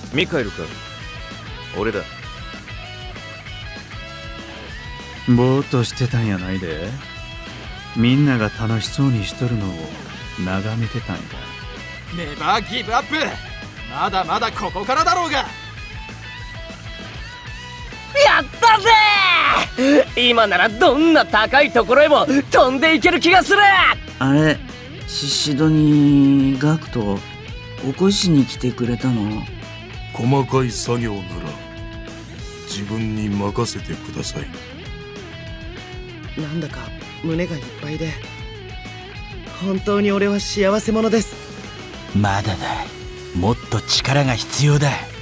ミカエルか？俺だ。 ぼーっとしてたんやないで。みんなが楽しそうにしとるのを眺めてたんや。 ネバーギブアップ。まだまだここからだろうが。 やったぜ。今ならどんな高いところへも飛んでいける気がする。 あれ、シドにガクト起こしに来てくれたの？ 細かい作業なら自分に任せてください。 なんだか胸がいっぱいで、本当に俺は幸せ者です。 まだだ。もっと力が必要だ。